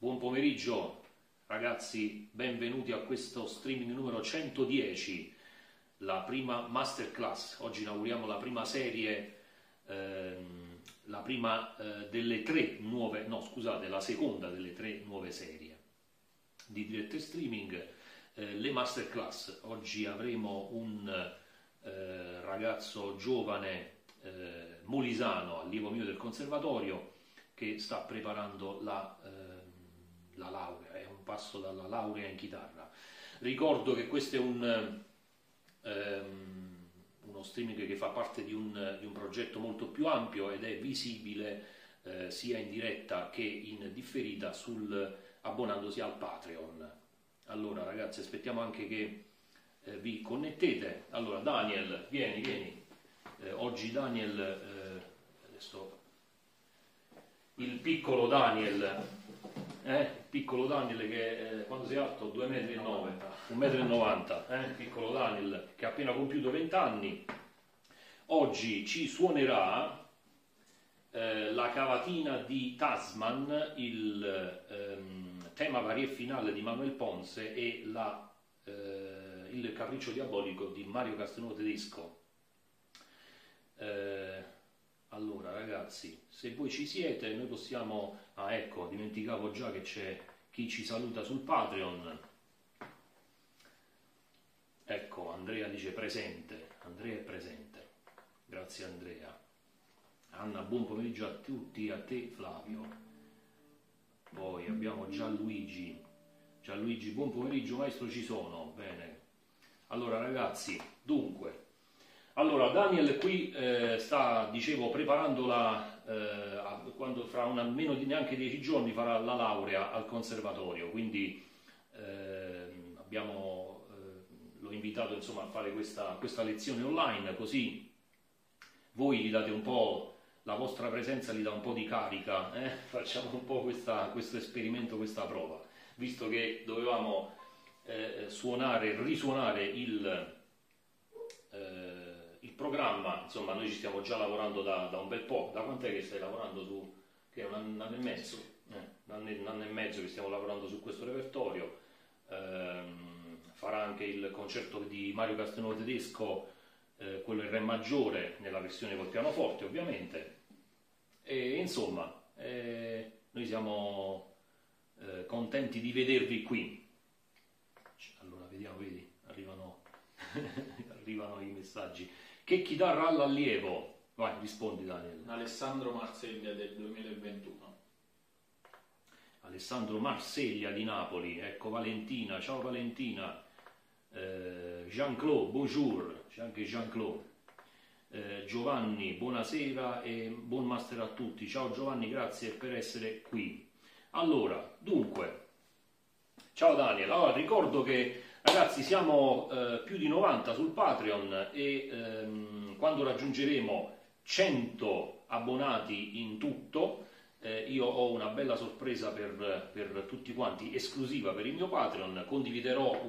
Buon pomeriggio ragazzi, benvenuti a questo streaming numero 110, la prima masterclass. Oggi inauguriamo la prima serie, la prima delle tre nuove, no scusate, la seconda delle tre nuove serie di dirette streaming, le masterclass. Oggi avremo un ragazzo giovane molisano, allievo mio del conservatorio, che sta preparando la laurea, è un passo dalla laurea in chitarra. Ricordo che questo è uno streaming che fa parte di un progetto molto più ampio ed è visibile sia in diretta che in differita abbonandosi al Patreon. Allora ragazzi, aspettiamo anche che vi connettete. Allora Daniel, vieni. Oggi Daniel, adesso il piccolo Daniel, che quando sei alto 2,9 m, 1,90 m, piccolo Daniel che ha appena compiuto 20 anni, oggi ci suonerà la cavatina di Tasman, il tema varie finale di Manuel Ponce e il capriccio diabolico di Mario Castelnuovo Tedesco. Allora ragazzi, se voi ci siete, noi possiamo... Ah ecco, dimenticavo già che c'è chi ci saluta sul Patreon. Ecco, Andrea dice presente. Andrea è presente. Grazie Andrea. Anna, buon pomeriggio a tutti, a te Flavio. Poi abbiamo Gianluigi. Gianluigi, buon pomeriggio maestro, ci sono. Bene. Allora ragazzi, dunque... Allora, Daniel qui sta, dicevo, preparando quando fra meno di neanche 10 giorni farà la laurea al conservatorio, quindi l'ho invitato insomma a fare questa lezione online, così voi gli date un po', la vostra presenza gli dà un po' di carica, facciamo un po' questo esperimento, questa prova, visto che dovevamo risuonare il programma. Insomma, noi ci stiamo già lavorando da un bel po'. Da quant'è che stai lavorando su? Che è un anno e mezzo? Un anno e mezzo che stiamo lavorando su questo repertorio. Farà anche il concerto di Mario Castelnuovo Tedesco, quello in re maggiore, nella versione col pianoforte ovviamente. E insomma, noi siamo contenti di vedervi qui. Allora, vediamo, vedi, arrivano i messaggi. Che chitarra ha l'allievo? Vai, rispondi Daniel. Alessandro Marseglia del 2021. Alessandro Marseglia di Napoli. Ecco Valentina, ciao Valentina. Jean-Claude, bonjour. C'è anche Jean-Claude. Giovanni, buonasera e buon master a tutti. Ciao Giovanni, grazie per essere qui. Allora, dunque, ciao Daniel. Allora, ricordo che ragazzi siamo più di 90 sul Patreon e quando raggiungeremo 100 abbonati in tutto io ho una bella sorpresa per tutti quanti, esclusiva per il mio Patreon. Condividerò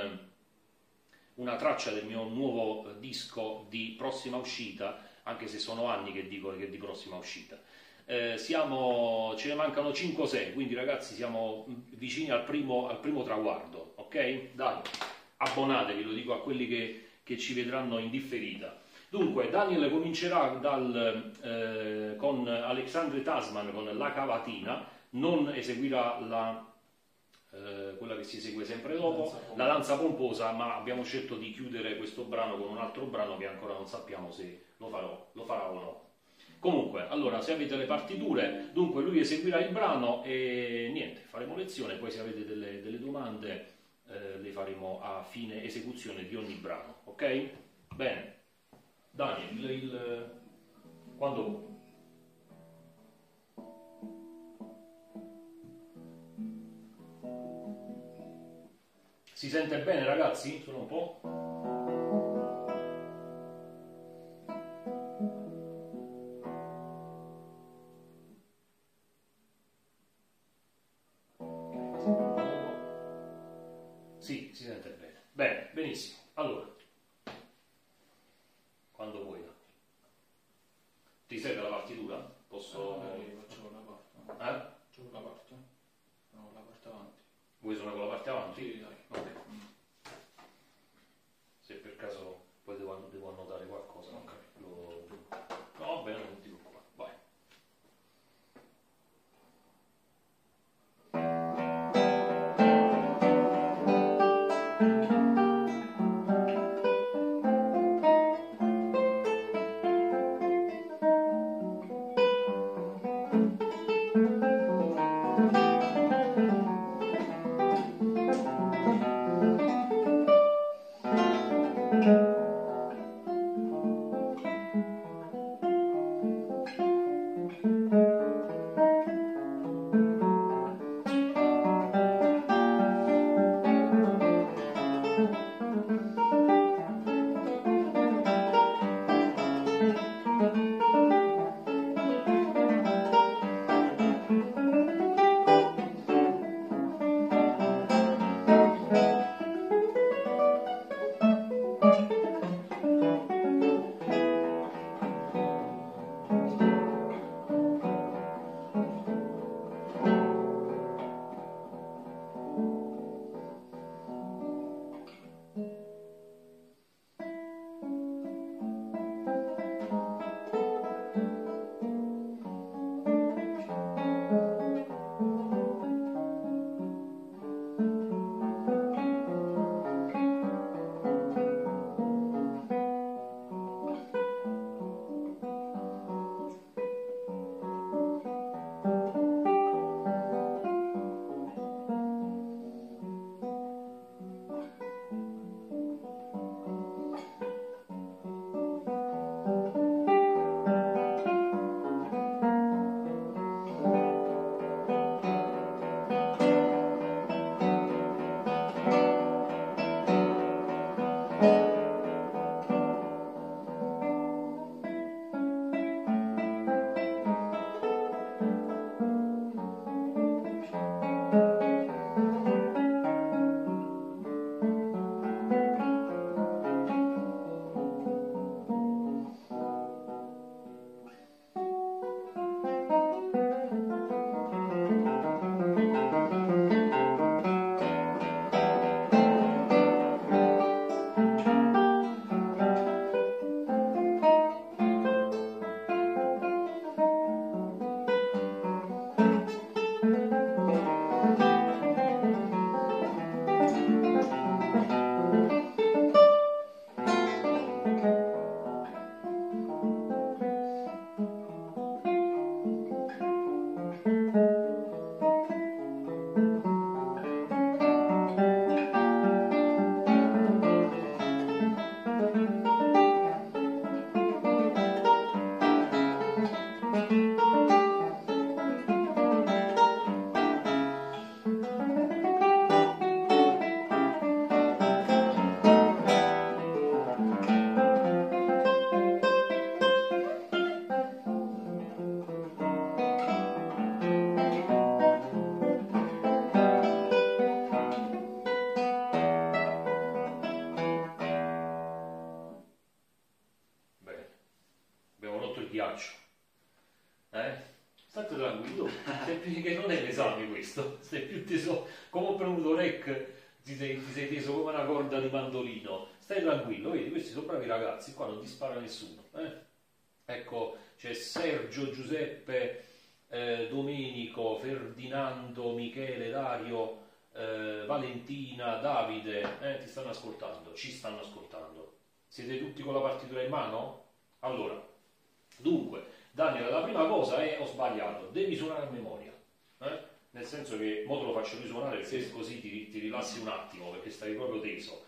una traccia del mio nuovo disco di prossima uscita, anche se sono anni che dico che è di prossima uscita. Ce ne mancano 5-6, quindi ragazzi siamo vicini al primo traguardo, ok? Dai, abbonatevi, lo dico a quelli che ci vedranno in differita. Dunque, Daniel comincerà con Alexandre Tasman, con la cavatina, non eseguirà quella che si esegue sempre dopo, la danza pomposa, ma abbiamo scelto di chiudere questo brano con un altro brano che ancora non sappiamo se lo farà o no. Comunque, allora, se avete le partiture, dunque lui eseguirà il brano e niente, faremo lezione, poi se avete delle domande le faremo a fine esecuzione di ogni brano, ok? Bene, Daniel, quando vuoi. Si sente bene ragazzi? Solo un po'? Sì, si sente bene. Bene, benissimo. Allora, quando vuoi. Ti serve la partitura? Posso... faccio la parte. Eh? Faccio la parte. No, ghiaccio. State tranquillo, che non è l'esame questo, sei più teso, come ho premuto rec, ti sei teso come una corda di mandolino. Stai tranquillo, vedi, questi sono bravi ragazzi, qua non ti spara nessuno. Ecco, c'è Sergio, Giuseppe, Domenico, Ferdinando, Michele, Dario, Valentina, Davide, ti stanno ascoltando, ci stanno ascoltando. Siete tutti con la partitura in mano? Allora, dunque, Daniel, la prima cosa è, ho sbagliato, devi suonare a memoria, nel senso che, mo te lo faccio risuonare perché sì, così ti rilassi un attimo, perché stai proprio teso.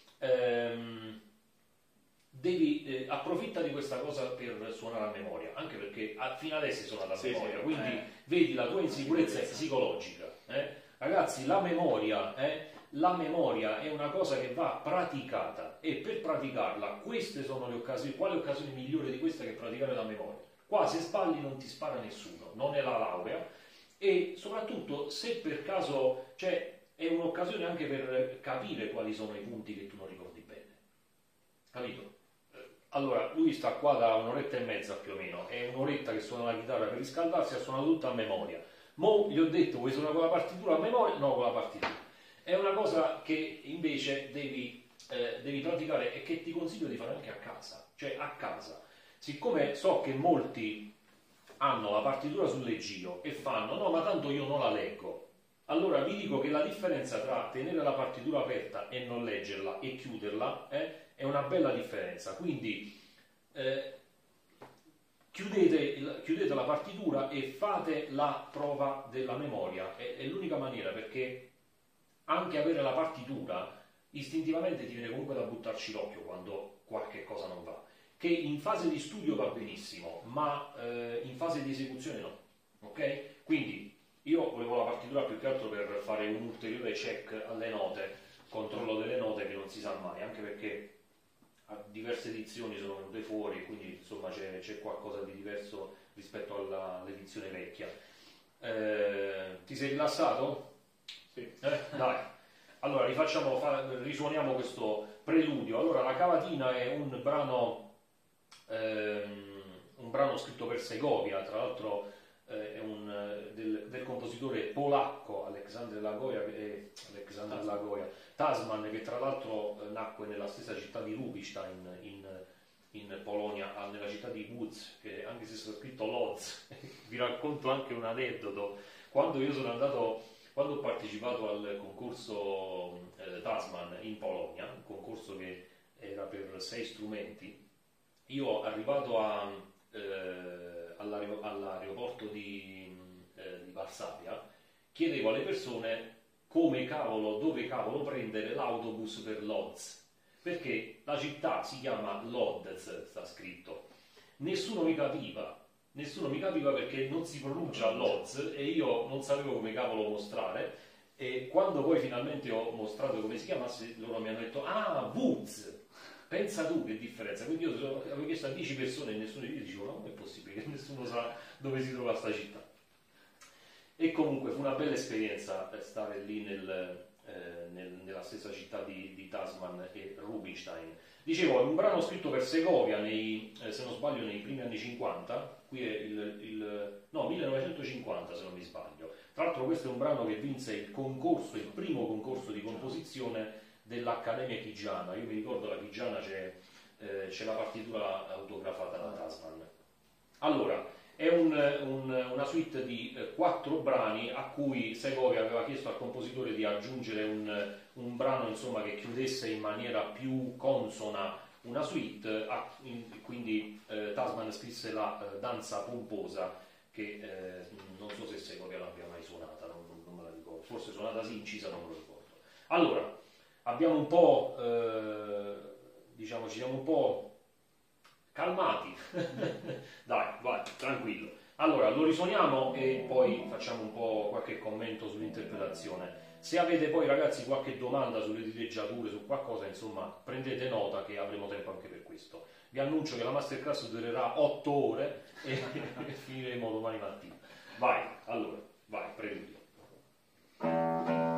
Approfitta di questa cosa per suonare a memoria, anche perché fino adesso suonata a memoria, quindi vedi la tua insicurezza è psicologica. Ragazzi, la memoria è una cosa che va praticata, e per praticarla queste sono le occasioni. Quale occasione migliore di questa che praticare la memoria? Qua se sbagli non ti spara nessuno, non è la laurea, e soprattutto se per caso è un'occasione anche per capire quali sono i punti che tu non ricordi bene, capito? Allora, lui sta qua da un'oretta e mezza più o meno, è un'oretta che suona la chitarra per riscaldarsi, ha suonato tutta a memoria. Mo gli ho detto, vuoi suonare con la partitura a memoria? No, con la partitura. È una cosa che invece devi praticare e che ti consiglio di fare anche a casa, cioè a casa. Siccome so che molti hanno la partitura sul leggio e fanno, no, ma tanto io non la leggo, allora vi dico che la differenza tra tenere la partitura aperta e non leggerla e chiuderla è una bella differenza. Quindi chiudete la partitura e fate la prova della memoria, è l'unica maniera, perché anche avere la partitura istintivamente ti viene comunque da buttarci l'occhio quando qualche cosa non va, che in fase di studio va benissimo, ma in fase di esecuzione no, ok? Quindi io volevo la partitura più che altro per fare un ulteriore check alle note, controllo delle note che non si sa mai, anche perché a diverse edizioni sono venute fuori, quindi insomma c'è qualcosa di diverso rispetto all'edizione vecchia. Ti sei rilassato? Sì. Dai. Allora risuoniamo questo preludio. Allora, la cavatina è un brano scritto per Segovia, tra l'altro è del compositore polacco Aleksander Lagoja Tasman, che tra l'altro nacque nella stessa città di Rubinstein in Polonia, nella città di Łódź, che anche se sta scritto Lodz. Vi racconto anche un aneddoto. Quando ho partecipato al concorso Tasman in Polonia, un concorso che era per 6 strumenti, io arrivato all'aeroporto di Varsavia, chiedevo alle persone dove cavolo prendere l'autobus per Lodz, perché la città si chiama Lodz, sta scritto. Nessuno mi capiva perché non si pronuncia Lodz e io non sapevo come cavolo mostrare, e quando poi finalmente ho mostrato come si chiamasse, loro mi hanno detto Wuz, pensa tu che differenza. Quindi io avevo chiesto a 10 persone e nessuno di loro diceva no, come è possibile che nessuno sa dove si trova sta città. E comunque fu una bella esperienza stare lì nella stessa città di Tasman e Rubinstein. Dicevo, è un brano scritto per Segovia se non sbaglio nei primi anni 50, qui è 1950 se non mi sbaglio. Tra l'altro questo è un brano che vinse il primo concorso di composizione dell'Accademia Chigiana. Io mi ricordo la Chigiana c'è la partitura autografata da Tasman. Allora, è una suite di 4 brani a cui Segovia aveva chiesto al compositore di aggiungere un brano, insomma, che chiudesse in maniera più consona una suite, quindi Tasman scrisse la danza pomposa, che non so se Segovia l'abbia mai suonata, non me la ricordo, forse suonata sì, incisa, non me lo ricordo. Allora, abbiamo un po', ci siamo un po' calmati. Dai, vai, tranquillo. Allora, lo risuoniamo e poi facciamo un po' qualche commento sull'interpretazione. Se avete poi, ragazzi, qualche domanda sulle dileggiature, su qualcosa, insomma, prendete nota che avremo tempo anche per questo. Vi annuncio che la masterclass durerà 8 ore e finiremo domani mattina. Vai, allora, vai, preludio.